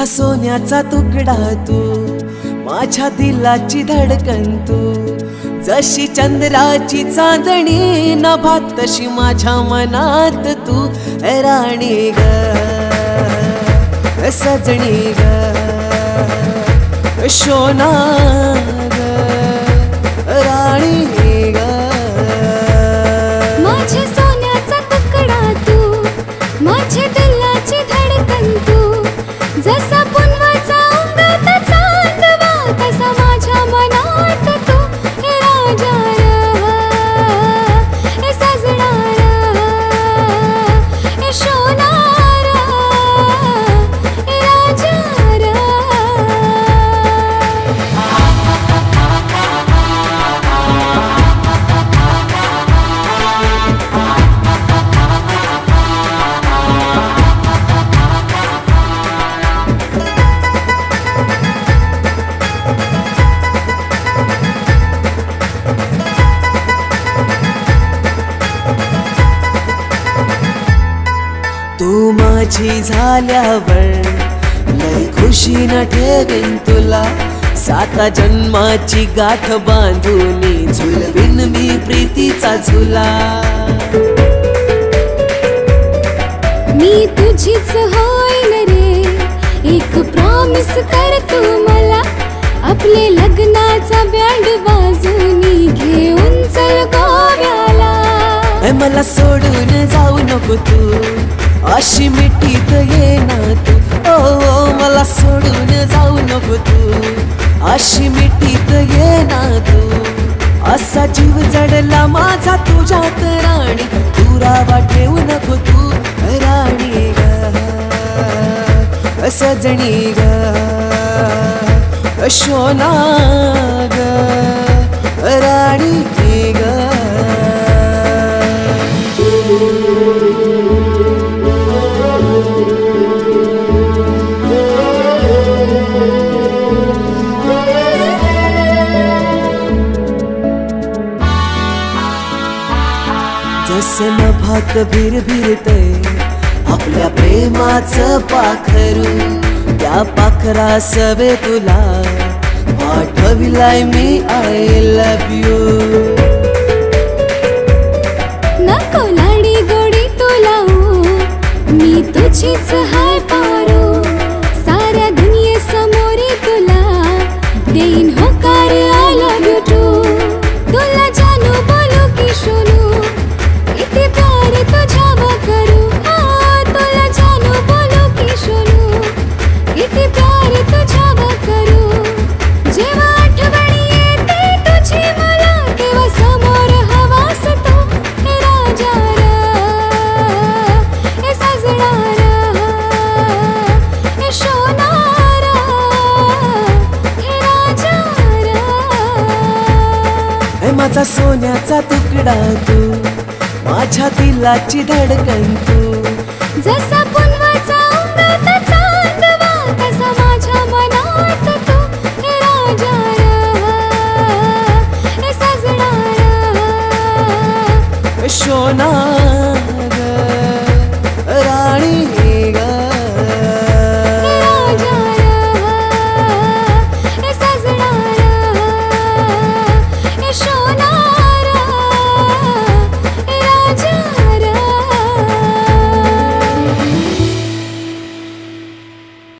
माझा सोन्याचा तुकडा तू, माझ्या दिलाची धडकन तू, जशी चंद्राची चांदणी नभात तशी माझ्या मनात तू राणी ग, सजनी ग, शोना ग, राणी ग. माझे सोन्याचा तुकडा तू, माझे दिलाची धडकन तू, जसा पुनवाचा उगवता चांदवा तसा माझ्या मनात तू राजा रे सजना रे शोना रे राजा रे. तू माझी झाल्यावर लय खुशीनं ठेवीन तुला, 7 जन्माची गाठ बांधून झुलवीन मी प्रीतीचा झुला. मी तुझीच होईन रे, एक प्रॉमिस कर तू मला, आपले लग्नाचा बँड वाजूनी घेऊन चल गोव्याला. मला सोडून जाऊ नको तू, अशी मिठीत ये ना तू. ओ मला सोडून जाऊ नको तू, अशी मिठीत ये ना तू. असा जीव जडला माझा तुझ्यात राणी, दुरावा ठेवू नको तू राणी ग, सजनी ग, शोना ग, राणी ग. जसे नभात भिरभिरतय आपल्या प्रेमाचं पाखरू, त्या पाखरा सवे तुला पाठविलाय मी आय लव्ह यू. नको लाडी गोडी तुला मी तुझीच हाय पारू, साऱ्या दुनियेसमोर तुला देईन होकार आय लव्ह यू टू. तुला जानू बोलू की शोनू, किती प्यार तुझ्यावर करू. तुला जानू बोलू की शोनू, किती प्यार तुझ्यावर करू. जेव्हा आठवणी येते तुझी मला, तेव्हा समोर हवा असतो राजा रे सजना रे शोना रे राजा रे. माझा सोन्याचा तुकडा तू, माझ्या दिलाची धडकन तू, जसा पुनवाचा उगवता चांदवा तसा माझ्या मनात तू राजा रे सजना शोना